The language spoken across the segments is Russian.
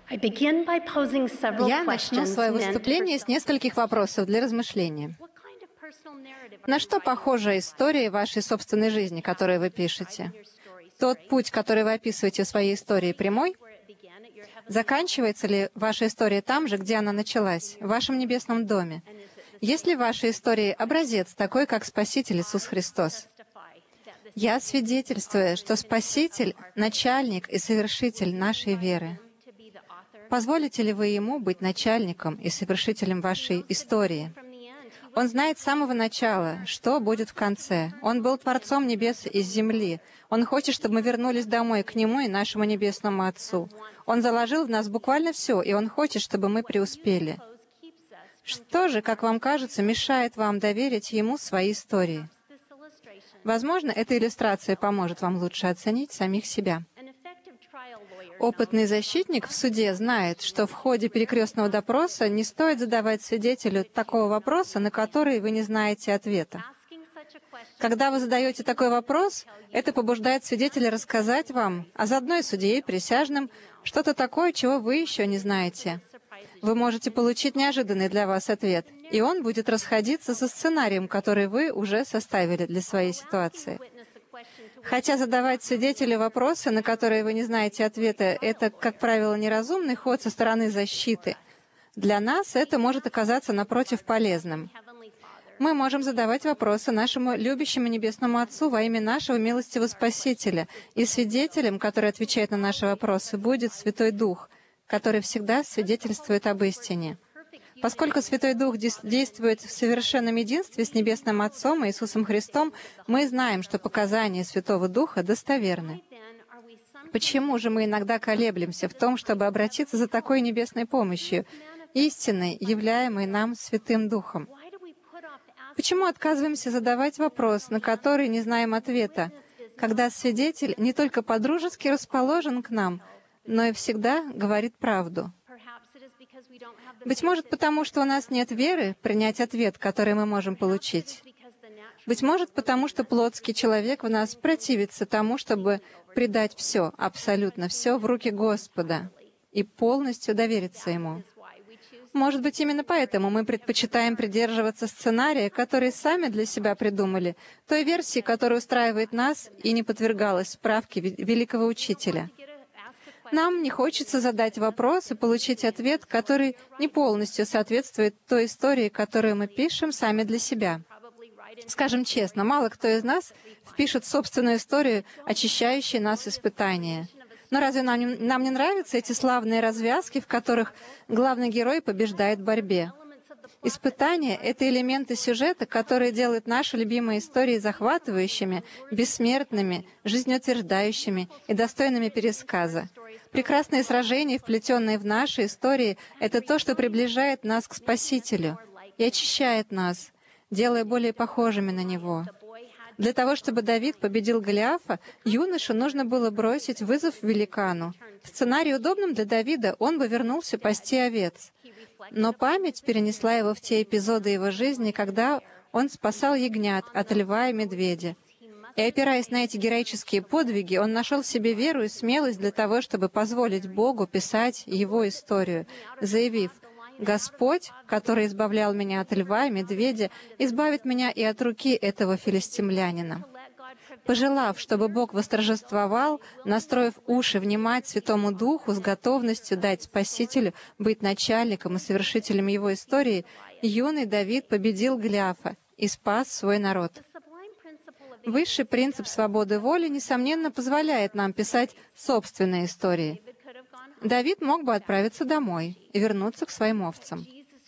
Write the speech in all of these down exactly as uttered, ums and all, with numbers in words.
Я начну свое выступление с нескольких вопросов для размышления. На что похожа история вашей собственной жизни, которую вы пишете? Тот путь, который вы описываете в своей истории, прямой? Заканчивается ли ваша история там же, где она началась, в вашем небесном доме? Есть ли в вашей истории образец, такой как Спаситель Иисус Христос? Я свидетельствую, что Спаситель — начальник и совершитель нашей веры. Позволите ли вы Ему быть начальником и совершителем вашей истории? Он знает с самого начала, что будет в конце. Он был Творцом небес и земли. Он хочет, чтобы мы вернулись домой к Нему и нашему Небесному Отцу. Он заложил в нас буквально все, и Он хочет, чтобы мы преуспели. Что же, как вам кажется, мешает вам доверить Ему свои истории? Возможно, эта иллюстрация поможет вам лучше оценить самих себя. Опытный защитник в суде знает, что в ходе перекрестного допроса не стоит задавать свидетелю такого вопроса, на который вы не знаете ответа. Когда вы задаете такой вопрос, это побуждает свидетеля рассказать вам, а заодно и судье, и присяжным, что-то такое, чего вы еще не знаете. Вы можете получить неожиданный для вас ответ, и он будет расходиться со сценарием, который вы уже составили для своей ситуации. Хотя задавать свидетелю вопросы, на которые вы не знаете ответа, это, как правило, неразумный ход со стороны защиты. Для нас это может оказаться, напротив, полезным. Мы можем задавать вопросы нашему любящему Небесному Отцу во имя нашего милостивого Спасителя, и свидетелем, который отвечает на наши вопросы, будет Святой Дух, который всегда свидетельствует об истине. Поскольку Святой Дух действует в совершенном единстве с Небесным Отцом и Иисусом Христом, мы знаем, что показания Святого Духа достоверны. Почему же мы иногда колеблемся в том, чтобы обратиться за такой небесной помощью, истинной, являемой нам Святым Духом? Почему отказываемся задавать вопрос, на который не знаем ответа, когда свидетель не только по-дружески расположен к нам, но и всегда говорит правду? Быть может, потому что у нас нет веры принять ответ, который мы можем получить. Быть может, потому что плотский человек в нас противится тому, чтобы предать все, абсолютно все в руки Господа и полностью довериться Ему. Может быть, именно поэтому мы предпочитаем придерживаться сценария, который сами для себя придумали, той версии, которая устраивает нас и не подвергалась справке великого учителя. Нам не хочется задать вопрос и получить ответ, который не полностью соответствует той истории, которую мы пишем сами для себя. Скажем честно, мало кто из нас впишет собственную историю, очищающую нас испытания. Но разве нам не, нам не нравятся эти славные развязки, в которых главный герой побеждает в борьбе? Испытания — это элементы сюжета, которые делают наши любимые истории захватывающими, бессмертными, жизнеутверждающими и достойными пересказа. Прекрасные сражения, вплетенные в наши истории, — это то, что приближает нас к Спасителю и очищает нас, делая более похожими на Него. Для того, чтобы Давид победил Голиафа, юноше нужно было бросить вызов великану. В сценарии, удобном для Давида, он бы вернулся пасти овец. Но память перенесла его в те эпизоды его жизни, когда он спасал ягнят от льва и медведя. И, опираясь на эти героические подвиги, он нашел в себе веру и смелость для того, чтобы позволить Богу писать его историю, заявив: «Господь, который избавлял меня от льва и медведя, избавит меня и от руки этого филистимлянина». Пожелав, чтобы Бог восторжествовал, настроив уши внимать Святому Духу с готовностью дать Спасителю быть начальником и совершителем его истории, юный Давид победил Голиафа и спас свой народ. Высший принцип свободы воли, несомненно, позволяет нам писать собственные истории. Давид мог бы отправиться домой и вернуться к своим овцам.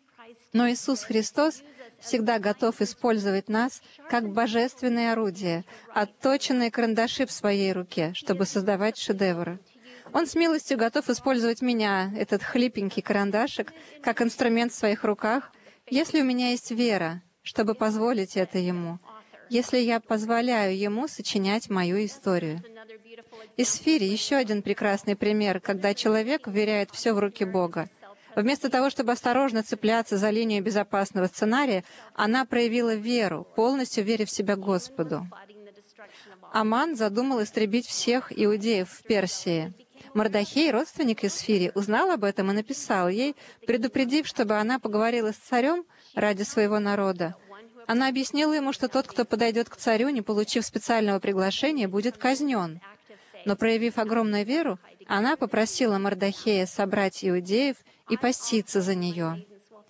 Но Иисус Христос всегда готов использовать нас как божественные орудия, отточенные карандаши в своей руке, чтобы создавать шедевры. Он с милостью готов использовать меня, этот хлипенький карандашик, как инструмент в своих руках, если у меня есть вера, чтобы позволить это Ему, если я позволяю Ему сочинять мою историю. Исфирь — еще один прекрасный пример, когда человек вверяет все в руки Бога. Вместо того, чтобы осторожно цепляться за линию безопасного сценария, она проявила веру, полностью веря в себя Господу. Аман задумал истребить всех иудеев в Персии. Мордахей, родственник Эсфири, узнал об этом и написал ей, предупредив, чтобы она поговорила с царем ради своего народа. Она объяснила ему, что тот, кто подойдет к царю, не получив специального приглашения, будет казнен. Но, проявив огромную веру, она попросила Мордахея собрать иудеев и поститься за нее.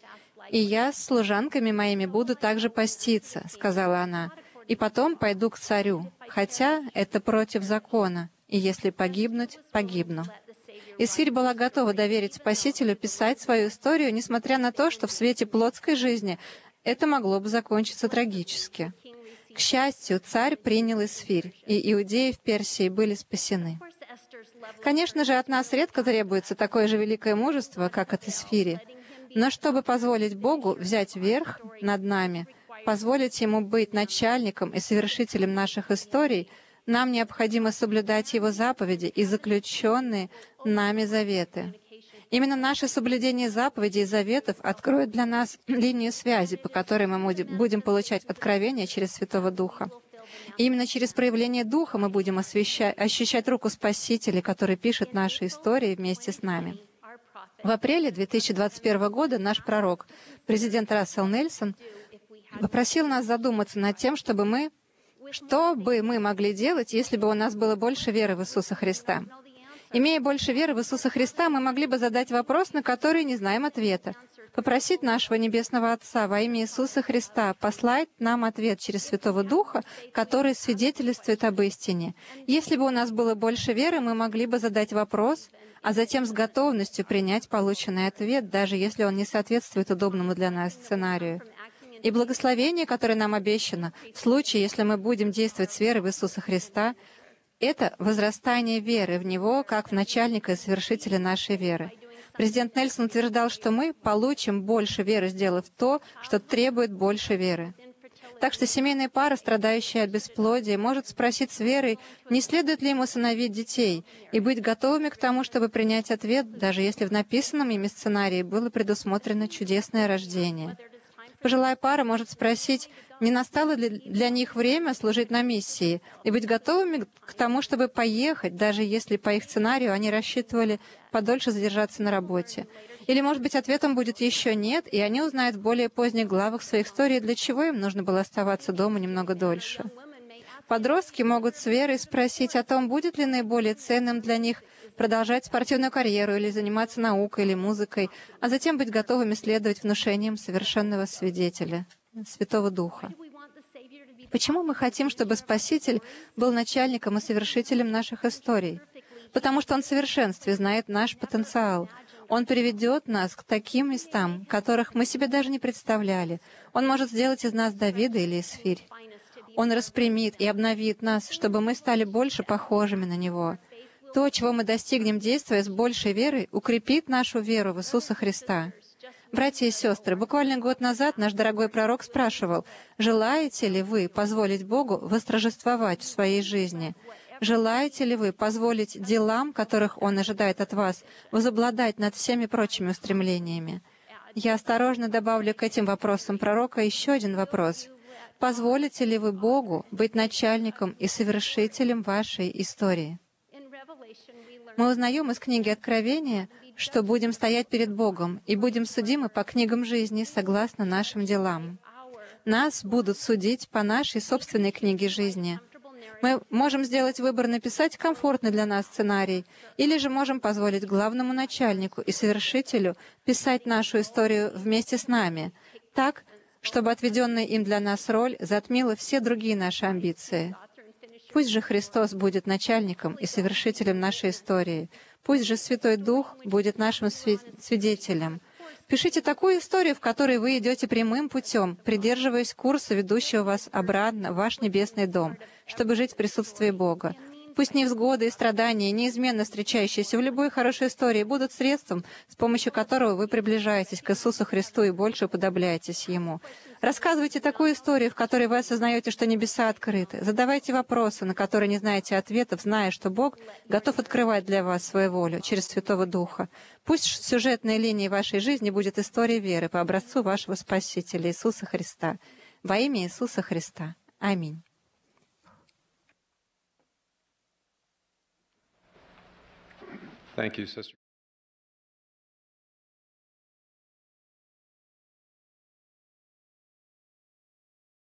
«И я с служанками моими буду также поститься», — сказала она, «и потом пойду к царю, хотя это против закона, и если погибнуть, погибну». Эсфирь была готова доверить Спасителю писать свою историю, несмотря на то, что в свете плотской жизни это могло бы закончиться трагически. К счастью, царь принял Эсфирь, и иудеи в Персии были спасены. Конечно же, от нас редко требуется такое же великое мужество, как от Эсфири, но чтобы позволить Богу взять верх над нами, позволить Ему быть начальником и совершителем наших историй, нам необходимо соблюдать Его заповеди и заключенные нами заветы. Именно наше соблюдение заповедей и заветов откроет для нас линию связи, по которой мы будем получать откровения через Святого Духа. И именно через проявление Духа мы будем освещать, ощущать руку Спасителя, который пишет наши истории вместе с нами. В апреле две тысячи двадцать первого года наш пророк, президент Рассел Нельсон, попросил нас задуматься над тем, чтобы мы, что бы мы могли делать, если бы у нас было больше веры в Иисуса Христа. Имея больше веры в Иисуса Христа, мы могли бы задать вопрос, на который не знаем ответа. Попросить нашего Небесного Отца во имя Иисуса Христа послать нам ответ через Святого Духа, который свидетельствует об истине. Если бы у нас было больше веры, мы могли бы задать вопрос, а затем с готовностью принять полученный ответ, даже если он не соответствует удобному для нас сценарию. И благословение, которое нам обещано, в случае, если мы будем действовать с верой в Иисуса Христа, это возрастание веры в Него, как в начальника и совершителя нашей веры. Президент Нельсон утверждал, что мы получим больше веры, сделав то, что требует больше веры. Так что семейная пара, страдающая от бесплодия, может спросить с верой, не следует ли им усыновить детей, и быть готовыми к тому, чтобы принять ответ, даже если в написанном ими сценарии было предусмотрено чудесное рождение. Пожилая пара может спросить, не настало ли для них время служить на миссии и быть готовыми к тому, чтобы поехать, даже если по их сценарию они рассчитывали подольше задержаться на работе. Или, может быть, ответом будет еще «нет», и они узнают в более поздних главах своей истории, для чего им нужно было оставаться дома немного дольше. Подростки могут с верой спросить о том, будет ли наиболее ценным для них продолжать спортивную карьеру или заниматься наукой или музыкой, а затем быть готовыми следовать внушениям совершенного свидетеля, Святого Духа. Почему мы хотим, чтобы Спаситель был начальником и совершителем наших историй? Потому что Он в совершенстве знает наш потенциал. Он приведет нас к таким местам, которых мы себе даже не представляли. Он может сделать из нас Давида или Эсфирь. Он распрямит и обновит нас, чтобы мы стали больше похожими на Него. То, чего мы достигнем, действуя с большей верой, укрепит нашу веру в Иисуса Христа. Братья и сестры, буквально год назад наш дорогой пророк спрашивал, «Желаете ли вы позволить Богу восторжествовать в своей жизни? Желаете ли вы позволить делам, которых Он ожидает от вас, возобладать над всеми прочими устремлениями?» Я осторожно добавлю к этим вопросам пророка еще один вопрос. Позволите ли вы Богу быть начальником и совершителем вашей истории? Мы узнаем из книги Откровения, что будем стоять перед Богом и будем судимы по книгам жизни согласно нашим делам. Нас будут судить по нашей собственной книге жизни. Мы можем сделать выбор написать комфортный для нас сценарий, или же можем позволить главному начальнику и совершителю писать нашу историю вместе с нами, так, чтобы отведенная им для нас роль затмила все другие наши амбиции. Пусть же Христос будет начальником и совершителем нашей истории. Пусть же Святой Дух будет нашим свидетелем. Пишите такую историю, в которой вы идете прямым путем, придерживаясь курса, ведущего вас обратно в ваш небесный дом, чтобы жить в присутствии Бога. Пусть невзгоды и страдания, неизменно встречающиеся в любой хорошей истории, будут средством, с помощью которого вы приближаетесь к Иисусу Христу и больше уподобляетесь Ему. Рассказывайте такую историю, в которой вы осознаете, что небеса открыты. Задавайте вопросы, на которые не знаете ответов, зная, что Бог готов открывать для вас свою волю через Святого Духа. Пусть сюжетной линией вашей жизни будет история веры по образцу вашего Спасителя Иисуса Христа. Во имя Иисуса Христа. Аминь. Thank you, sister.